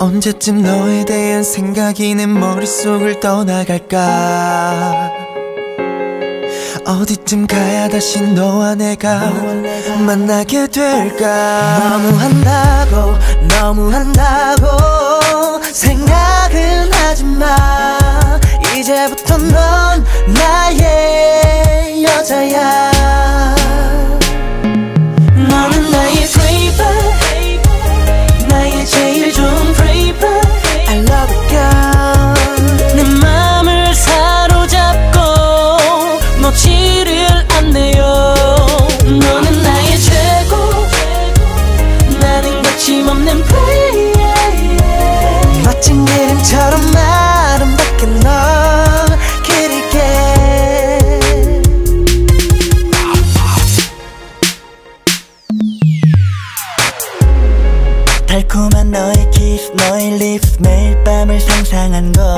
언제쯤 너에 대한 생각이 내 머릿속을 떠나갈까. 어디쯤 가야 다시 너와 내가 만나게 될까. 너무한다고 생각은 하지마. 이제부터 넌 나의 여자야. 너는 나의 Playboy, 나의 제일 좋은 Playboy. I love you girl. 내 맘을 사로잡고 놓지를 않네요. 너는 나의 최고, 나는 거침없는 Play. 멋진 그림처럼 아름답게 널 그릴게. 달콤한 너의 kiss, 너의 lips, 매일 밤을 상상한 걸.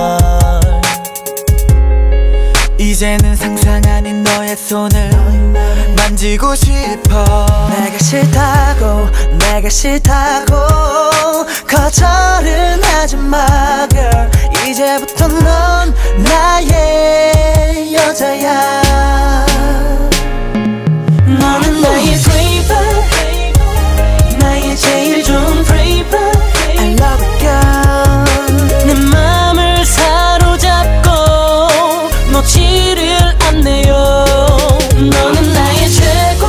이제는 상상 아닌 너의 손을 만지고 싶어. 내가 싫다고 거절은 하지마 girl. 이제부터 넌 나의 여자야. 너는 나의 Playboy, 나의 제일 좋은 Playboy. I love you girl. 내 맘을 사로잡고 놓지를 않네요. 너는 나의 최고,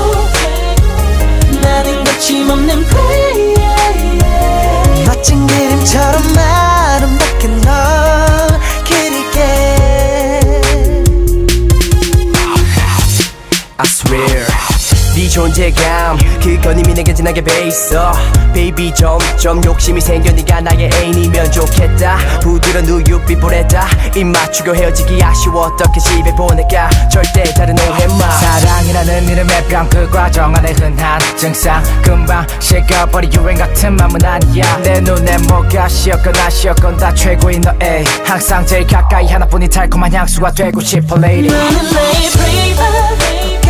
나는 거침없는 Play. 멋진 그림처럼 아름답게 널 그릴게. I swear 네 존재감 그건 이미 내게 진하게 배있어. Baby 점점 욕심이 생겨. 네가 나의 애인이면 좋겠다. 부드러운 우유빛 보내다. 입 맞추고 헤어지기 아쉬워. 어떻게 집에 보낼까. 절대 다른 오해마. 사랑이라는 이름의 병, 그 과정 안에 흔한 증상. 금방 식어버린 유행 같은 맘은 아니야. 내 눈에 뭐가 씌었건 안 씌었건 다 최고인 너의. 항상 제일 가까이 하나뿐인 달콤한 향수가 되고 싶어 lady. 너는 나의 Playboy,